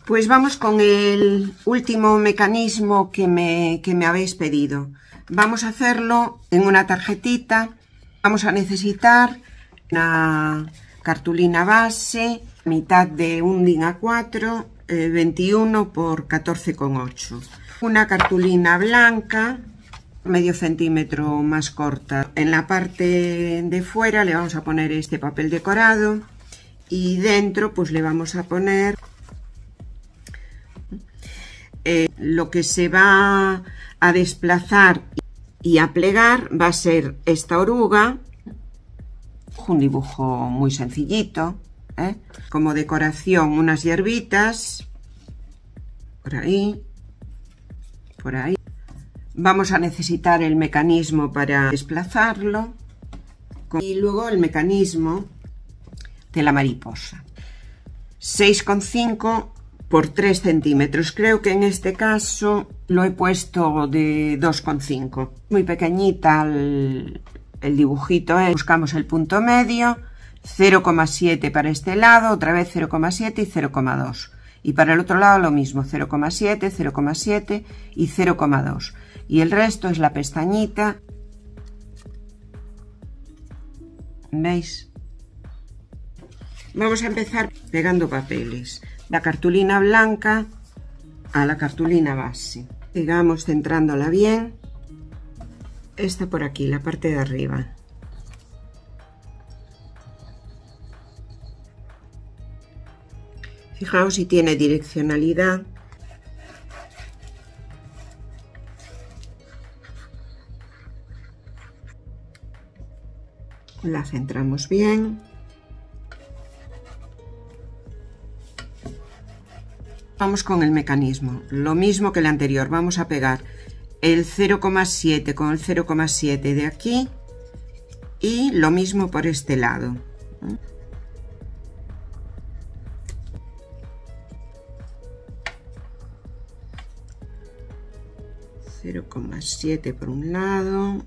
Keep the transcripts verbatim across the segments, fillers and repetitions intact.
Pues vamos con el último mecanismo que me, que me habéis pedido. Vamos a hacerlo en una tarjetita. Vamos a necesitar una cartulina base, mitad de un D I N A cuatro, eh, veintiuno por catorce coma ocho. Una cartulina blanca, medio centímetro más corta. En la parte de fuera le vamos a poner este papel decorado y dentro pues le vamos a poner eh, lo que se va a desplazar y a plegar. Va a ser esta oruga, un dibujo muy sencillito, ¿eh? Como decoración unas hierbitas por ahí, por ahí. Vamos a necesitar el mecanismo para desplazarlo y luego el mecanismo de la mariposa. seis coma cinco por tres centímetros. Creo que en este caso lo he puesto de dos coma cinco. Muy pequeñita el, el dibujito, ¿eh? Buscamos el punto medio, cero coma siete para este lado, otra vez cero coma siete y cero coma dos. Y para el otro lado lo mismo, cero coma siete, cero coma siete y cero coma dos. Y el resto es la pestañita. ¿Veis? Vamos a empezar pegando papeles. La cartulina blanca a la cartulina base. Pegamos centrándola bien. Esta por aquí, la parte de arriba. Fijaos si tiene direccionalidad. La centramos bien. Vamos con el mecanismo, lo mismo que el anterior. Vamos a pegar el cero coma siete con el cero coma siete de aquí y lo mismo por este lado. cero coma siete por un lado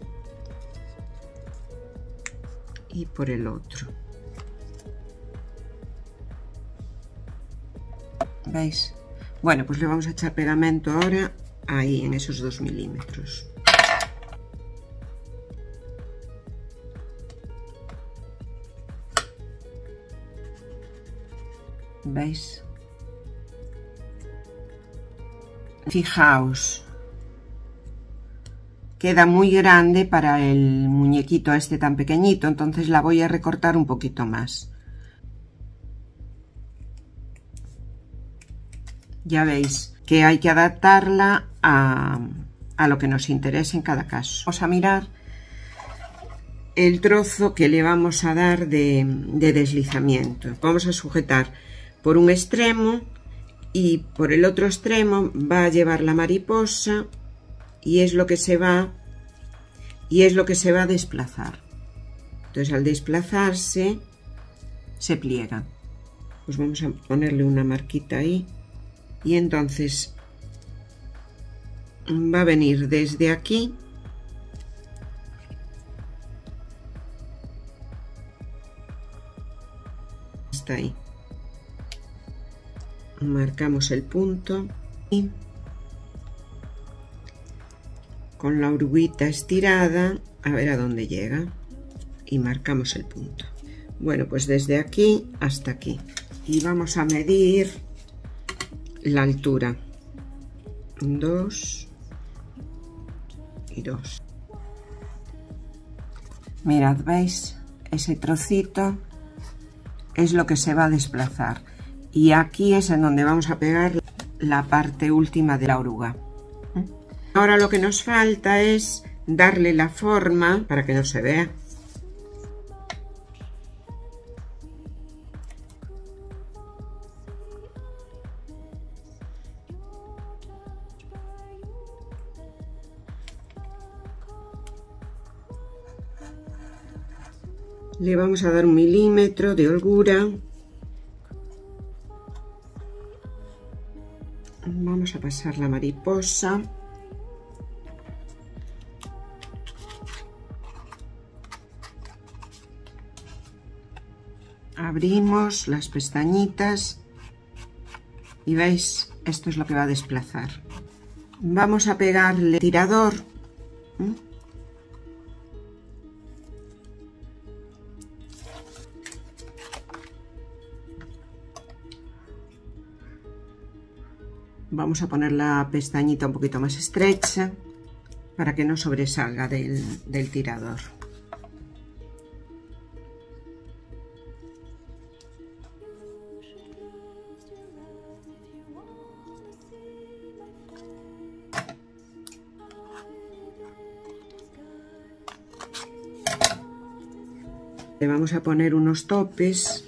y por el otro. ¿Veis? Bueno, pues le vamos a echar pegamento ahora ahí en esos dos milímetros. ¿Veis? Fijaos, queda muy grande para el muñequito este tan pequeñito, entonces la voy a recortar un poquito más. Ya veis que hay que adaptarla a, a lo que nos interese en cada caso. Vamos a mirar el trozo que le vamos a dar de, de deslizamiento. Vamos a sujetar por un extremo y por el otro extremo va a llevar la mariposa y es lo que se va y es lo que se va a desplazar. Entonces al desplazarse se pliega. Pues vamos a ponerle una marquita ahí. Y entonces va a venir desde aquí hasta ahí. Marcamos el punto y con la oruguita estirada a ver a dónde llega y marcamos el punto. Bueno, pues desde aquí hasta aquí y vamos a medir la altura, dos y dos. Mirad, ¿veis? Ese trocito es lo que se va a desplazar y aquí es en donde vamos a pegar la parte última de la oruga. Ahora lo que nos falta es darle la forma para que no se vea. Le vamos a dar un milímetro de holgura. Vamos a pasar la mariposa. Abrimos las pestañitas Y veis, esto es lo que va a desplazar. Vamos a pegarle tirador. ¿Mm? Vamos a poner la pestañita un poquito más estrecha para que no sobresalga del, del tirador. Le vamos a poner unos topes.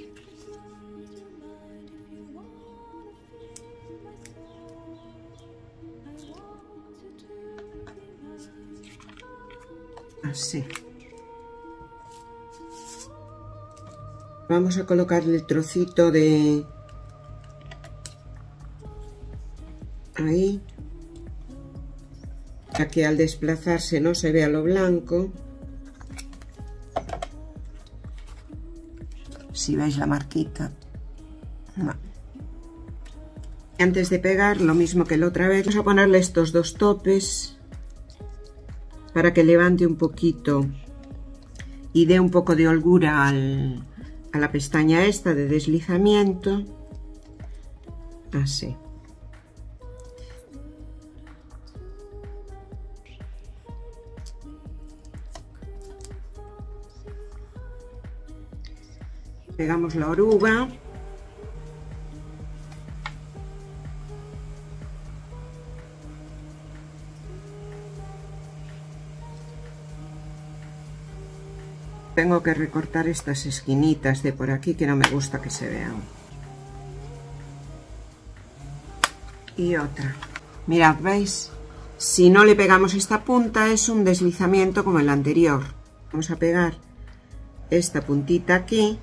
Así. Vamos a colocarle el trocito de ahí, para que al desplazarse no se vea lo blanco. Si veis la marquita. No. Antes de pegar, lo mismo que la otra vez, vamos a ponerle estos dos topes para que levante un poquito y dé un poco de holgura al, a la pestaña esta de deslizamiento. Así. Pegamos la oruga. Tengo que recortar estas esquinitas de por aquí que no me gusta que se vean. Y otra. Mirad, ¿veis? Si no le pegamos esta punta es un deslizamiento como el anterior. Vamos a pegar esta puntita aquí.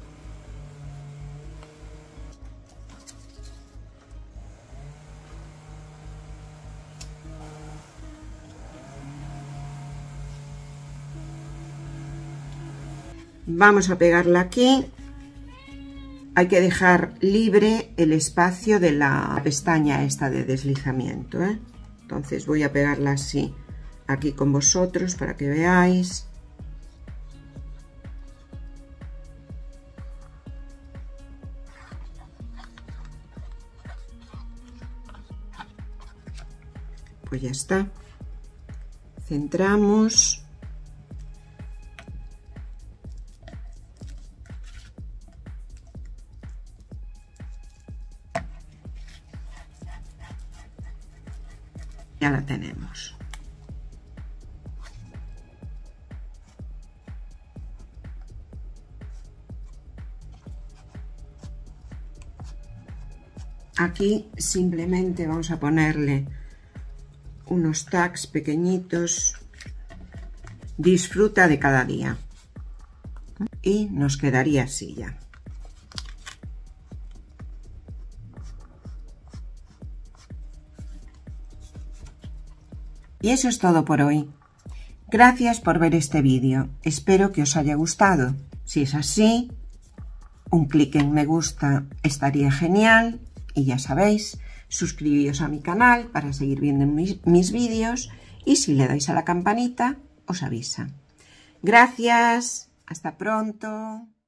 Vamos a pegarla aquí. Hay que dejar libre el espacio de la pestaña esta de deslizamiento, ¿eh? Entonces voy a pegarla así aquí con vosotros para que veáis. Pues ya está. Centramos. Ya la tenemos. Aquí simplemente vamos a ponerle unos tags pequeñitos. Disfruta de cada día. Y nos quedaría así ya. Y eso es todo por hoy. Gracias por ver este vídeo. Espero que os haya gustado. Si es así, un clic en me gusta estaría genial. Y ya sabéis, suscribíos a mi canal para seguir viendo mis, mis vídeos. Y si le dais a la campanita, os avisa. Gracias. Hasta pronto.